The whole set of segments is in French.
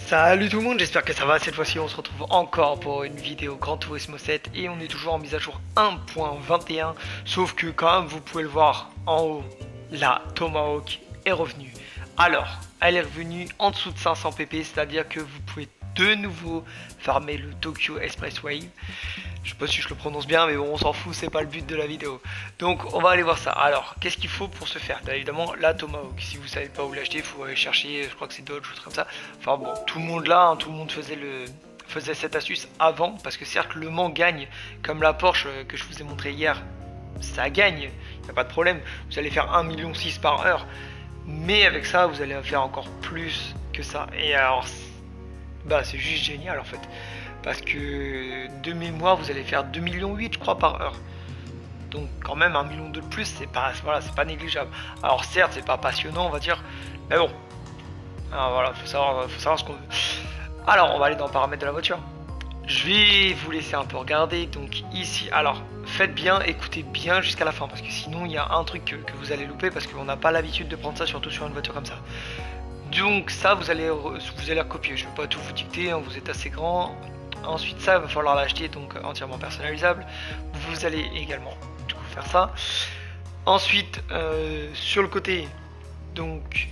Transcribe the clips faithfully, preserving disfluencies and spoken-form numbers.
Salut tout le monde, j'espère que ça va. Cette fois-ci on se retrouve encore pour une vidéo Gran Turismo sept et on est toujours en mise à jour un point vingt et un. Sauf que comme vous pouvez le voir en haut, la Tomahawk est revenue. Alors, elle est revenue en dessous de cinq cents P P, c'est-à-dire que vous pouvez de nouveau farmer le Tokyo Expressway. Je sais pas si je le prononce bien, mais bon, on s'en fout, c'est pas le but de la vidéo. Donc, on va aller voir ça. Alors, qu'est-ce qu'il faut pour ce faire? Bien évidemment, la Tomahawk. Si vous savez pas où l'acheter, il faut aller chercher, je crois que c'est Dodge ou comme ça. Enfin bon, tout le monde là, hein, tout le monde faisait le faisait cette astuce avant, parce que certes, le Mans gagne, comme la Porsche que je vous ai montré hier, ça gagne, il n'y a pas de problème. Vous allez faire un virgule six million par heure, mais avec ça, vous allez faire encore plus que ça. Et alors, bah, c'est juste génial en fait. Parce que de mémoire, vous allez faire deux virgule huit millions je crois par heure. Donc quand même un million de plus, c'est pas voilà, c'est pas négligeable. Alors certes, c'est pas passionnant, on va dire, mais bon. Alors voilà, faut savoir, faut savoir ce qu'on veut. Alors on va aller dans paramètres de la voiture. Je vais vous laisser un peu regarder. Donc ici, alors faites bien, écoutez bien jusqu'à la fin, parce que sinon il y a un truc que, que vous allez louper, parce qu'on n'a pas l'habitude de prendre ça, surtout sur une voiture comme ça. Donc ça, vous allez vous allez recopier. Je vais pas tout vous dicter, hein, vous êtes assez grand. Ensuite ça, il va falloir l'acheter, donc entièrement personnalisable. Vous allez également du coup faire ça. Ensuite euh, sur le côté, donc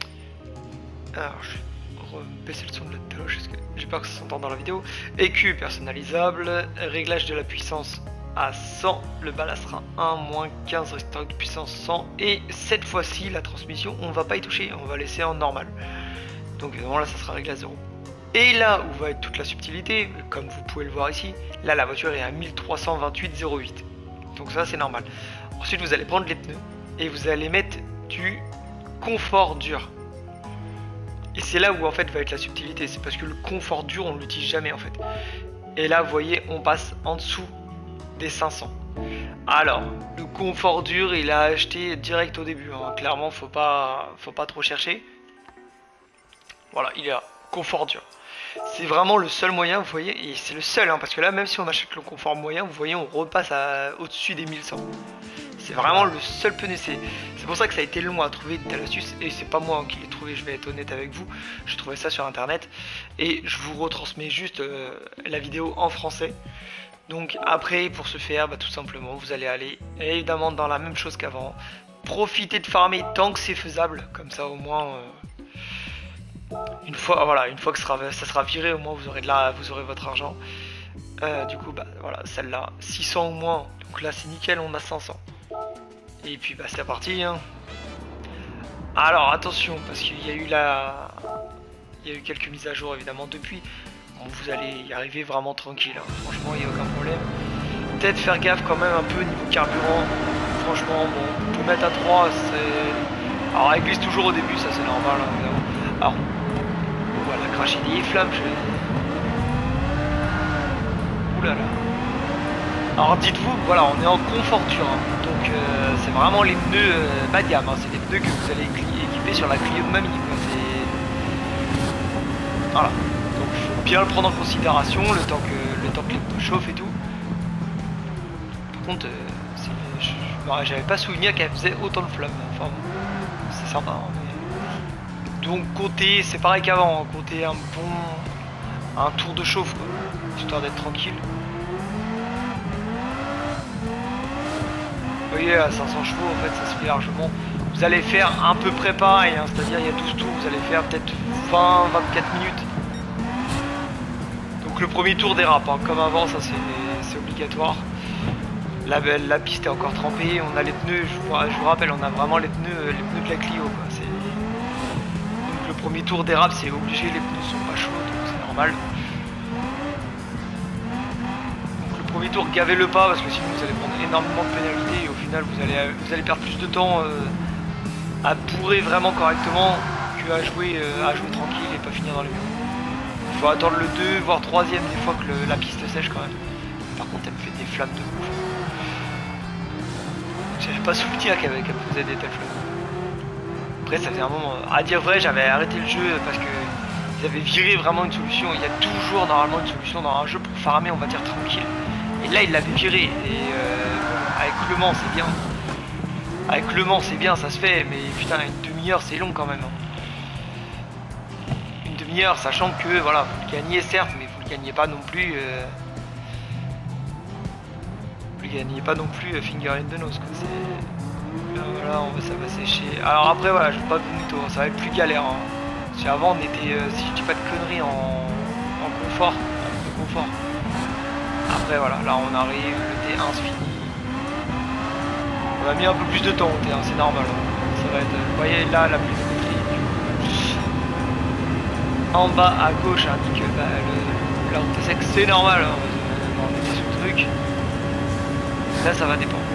alors je vais baisser le son de la cloche parce que j'ai peur que ça s'entende dans la vidéo. E Q personnalisable, réglage de la puissance à cent, le ballast sera un, moins quinze, restauration de puissance cent, et cette fois-ci la transmission on va pas y toucher, on va laisser en normal. Donc évidemment là ça sera réglé à zéro. Et là où va être toute la subtilité, comme vous pouvez le voir ici, là la voiture est à mille trois cent vingt-huit virgule zéro huit. Donc ça c'est normal. Ensuite vous allez prendre les pneus et vous allez mettre du confort dur. Et c'est là où en fait va être la subtilité, c'est parce que le confort dur on ne l'utilise jamais en fait. Et là vous voyez on passe en dessous des cinq cents. Alors le confort dur il a acheté direct au début, hein. Clairement faut pas, faut pas trop chercher. Voilà, il est là, confort dur. C'est vraiment le seul moyen, vous voyez, et c'est le seul, hein, parce que là, même si on achète le confort moyen, vous voyez, on repasse au-dessus des mille cent. C'est vraiment le seul pneu. C'est pour ça que ça a été long à trouver de telle astuce, et c'est pas moi hein, qui l'ai trouvé, je vais être honnête avec vous. Je trouvais ça sur internet, et je vous retransmets juste euh, la vidéo en français. Donc après, pour ce faire, bah, tout simplement, vous allez aller évidemment dans la même chose qu'avant. Profitez de farmer tant que c'est faisable, comme ça au moins... Euh, Une fois, voilà, une fois que ça sera, ça sera viré, au moins vous aurez de là, vous aurez votre argent. Euh, du coup, bah voilà, celle-là, six cents au moins. Donc là, c'est nickel, on a cinq cents. Et puis, bah c'est parti. Hein. Alors attention, parce qu'il y a eu la, il y a eu quelques mises à jour évidemment depuis. Bon, vous allez y arriver vraiment tranquille. Hein. Franchement, il n'y a aucun problème. Peut-être faire gaffe quand même un peu niveau carburant. Franchement, bon, on peut mettre à trois. C'est, alors elle glisse toujours au début, ça c'est normal. Hein, évidemment. Alors, voilà, cracher des flammes, je... Oulala. Alors dites-vous, voilà, on est en confort dur, hein. Donc euh, c'est vraiment les pneus euh, bas de gamme, hein. C'est des pneus que vous allez équiper sur la Clio de Mamie. Voilà, donc il faut bien le prendre en considération, le temps que, le temps que les pneus chauffent et tout. Par contre, euh, j'avais pas souvenir qu'elle faisait autant de flammes, enfin c'est sympa, hein. Donc comptez, c'est pareil qu'avant, hein, comptez un bon un tour de chauffe quoi, histoire d'être tranquille. Vous voyez à cinq cents chevaux en fait ça se fait largement. Vous allez faire un peu près pareil, hein, c'est-à-dire il y a douze tours, vous allez faire peut-être vingt à vingt-quatre minutes. Donc le premier tour dérape, hein, comme avant, ça c'est obligatoire. La, la piste est encore trempée, on a les pneus, je vous, je vous rappelle, on a vraiment les pneus, les pneus de la Clio quoi. Le premier tour dérape, c'est obligé, les pneus sont pas chauds, donc c'est normal. Donc le premier tour, gavez-le pas, parce que sinon vous allez prendre énormément de pénalités et au final vous allez, vous allez perdre plus de temps euh, à bourrer vraiment correctement que à jouer, euh, à jouer tranquille et pas finir dans les murs. Il faut attendre le deux, voire troisième des fois que le, la piste sèche quand même. Par contre elle me fait des flammes de ouf. J'avais pas souvenir qu'elle qu faisait des telles flammes. Après ça faisait un moment, à dire vrai j'avais arrêté le jeu parce que ils avaient viré vraiment une solution. Il y a toujours normalement une solution dans un jeu pour farmer on va dire tranquille. Et là il l'avait viré et euh, avec Le Mans c'est bien. Avec Le Mans c'est bien ça se fait mais putain une demi-heure c'est long quand même. Une finir, sachant que voilà, vous le gagnez certes, mais vous le gagnez pas non plus. Euh, vous le gagnez pas non plus euh, finger in the nose, quoi. C'est, là, voilà, on va, ça va sécher. Alors après voilà, je vais pas vous mytho, ça va être plus galère. Hein. Parce qu'avant on était, euh, si je dis pas de conneries, en, en confort, en confort. Après voilà, là on arrive, le T un se finit. On a mis un peu plus de temps au T un, c'est normal. Hein. Ça va être, vous voyez là la pluie de batterie. En bas à gauche indique bah, le, là on sait que c'est normal. Hein. On était sur le truc. Là ça va dépendre.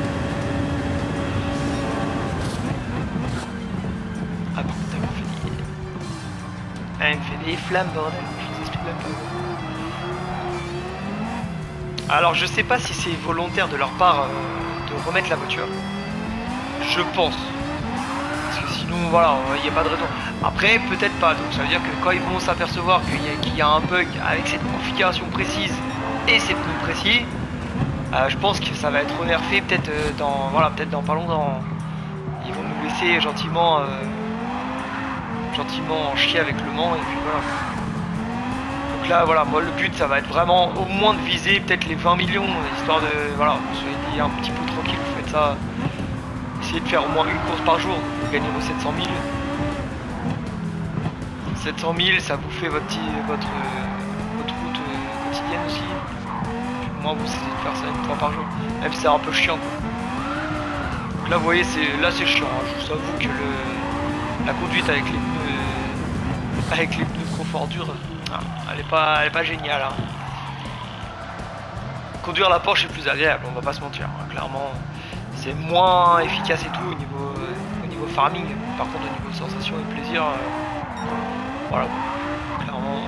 Ah bon, t'as fait des... Ah, il me fait des flammes bordel, je vous explique même pas. Alors je sais pas si c'est volontaire de leur part euh, de remettre la voiture. Je pense. Parce que sinon voilà, il n'y a pas de raison. Après peut-être pas. Donc ça veut dire que quand ils vont s'apercevoir qu'il y, qu'il y a un bug avec cette configuration précise et ces pneus précis, euh, je pense que ça va être renerfé peut-être euh, dans voilà, peut-être dans pas longtemps. Ils vont nous laisser gentiment euh, gentiment en chier avec le Mans et puis voilà. Donc là voilà, moi le but ça va être vraiment au moins de viser peut-être les vingt millions, histoire de voilà, vous soyez un petit peu tranquille, vous faites ça. Essayez de faire au moins une course par jour, vous gagnez vos sept cent mille. sept cent mille, ça vous fait votre, votre, votre route quotidienne aussi. Puis au moins vous essayez de faire ça une fois par jour, même si c'est un peu chiant quoi. Donc là vous voyez, c'est là c'est chiant, hein. Je vous avoue que le, la conduite avec les pneus avec les pneus confort dur, elle est pas, elle est pas géniale. Hein. Conduire la Porsche est plus agréable, on va pas se mentir, hein. Clairement. C'est moins efficace et tout au niveau, euh, au niveau farming. Par contre au niveau sensation et plaisir, euh, voilà, clairement.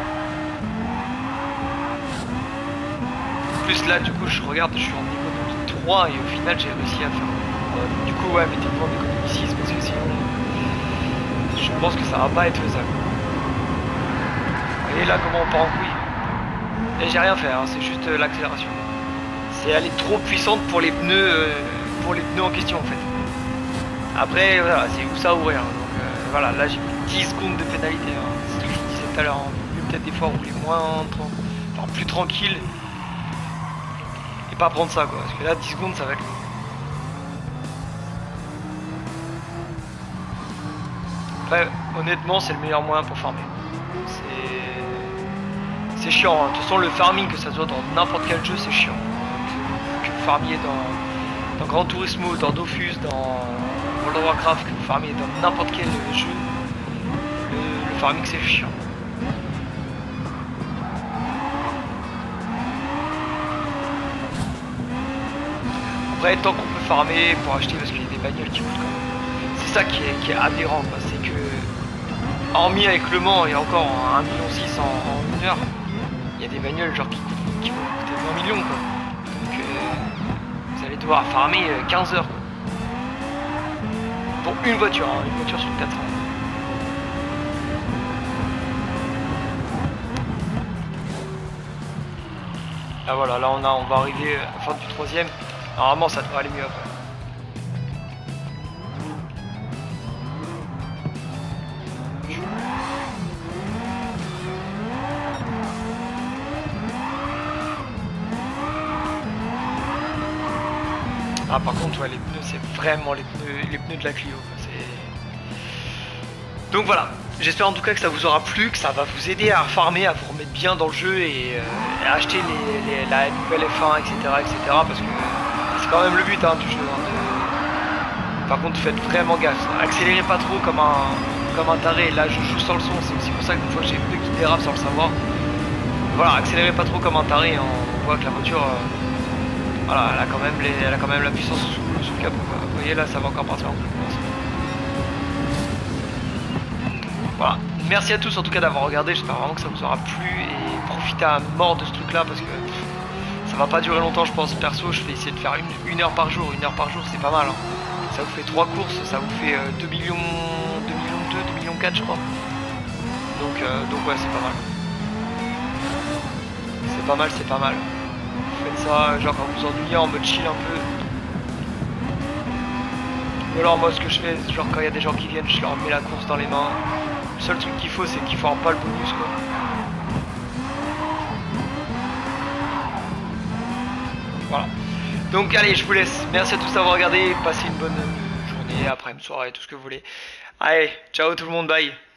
En plus là du coup je regarde, je suis en économie trois et au final j'ai réussi à faire. Euh, du coup ouais, mettez-vous en économie six parce que sinon je pense que ça va pas être faisable. Et là comment on part en couille. Et j'ai rien fait, hein, c'est juste euh, l'accélération. C'est elle est trop puissante pour les pneus euh, pour les pneus en question en fait. Après voilà, c'est où ça ouvrir. Donc euh, voilà, là j'ai mis dix secondes de pénalité. Hein. C'est ce que je disais tout à l'heure. Hein. Peut-être des fois rouler moins enfin, plus tranquille. Et pas prendre ça quoi. Parce que là dix secondes ça va être long. Après honnêtement c'est le meilleur moyen pour farmer. C'est. C'est chiant. Hein. De toute façon le farming que ça soit dans n'importe quel jeu c'est chiant. Farmiez dans, dans Gran Turismo, dans Dofus, dans World of Warcraft, que vous farmiez dans n'importe quel jeu, le, le farming c'est chiant. Après, tant qu'on peut farmer pour acheter, parce qu'il y a des bagnoles qui coûtent quand même. C'est ça qui est, qui est aberrant, c'est que, hormis avec Le Mans et encore un million six en, en une heure, il y a des bagnoles genre qui, qui vont coûter vingt millions quoi. Vous allez devoir farmer quinze heures pour une voiture, hein, une voiture sur quatre ans. Là voilà, là on a, on va arriver à la fin du troisième. Normalement ça devrait aller mieux après. Ah par contre ouais, les pneus c'est vraiment les pneus, les pneus de la Clio. Donc voilà, j'espère en tout cas que ça vous aura plu, que ça va vous aider à farmer, à vous remettre bien dans le jeu et, euh, et à acheter les, les, la nouvelle F un, et cetera, et cetera. Parce que c'est quand même le but hein, du jeu. Hein, de... Par contre faites vraiment gaffe, accélérez pas trop comme un, comme un taré. Là je joue sans le son, c'est aussi pour ça que des fois j'ai pneus qui dérapent sans le savoir. Voilà, accélérez pas trop comme un taré, hein. On voit que la voiture... Euh... Voilà, elle a quand même, les, elle a quand même la puissance sous, sous le capot. Vous voyez là, ça va encore partir en plus. Voilà. Merci à tous en tout cas d'avoir regardé. J'espère vraiment que ça vous aura plu et profitez à mort de ce truc là parce que pff, ça va pas durer longtemps je pense. Perso, je vais essayer de faire une, une heure par jour. Une heure par jour, c'est pas mal. Hein. Ça vous fait trois courses, ça vous fait euh, deux millions, deux millions deux, deux millions quatre je crois. Donc, euh, donc ouais, c'est pas mal. C'est pas mal, c'est pas mal. Faites ça, genre quand vous ennuyez en mode chill un peu. Ou alors moi ce que je fais, genre quand il y a des gens qui viennent, je leur mets la course dans les mains. seul truc qu'il faut, c'est qu'il faut avoir pas le bonus, quoi. Voilà. Donc allez, je vous laisse. Merci à tous d'avoir regardé. Passez une bonne journée, après-midi, soirée, tout ce que vous voulez. Allez, ciao tout le monde, bye.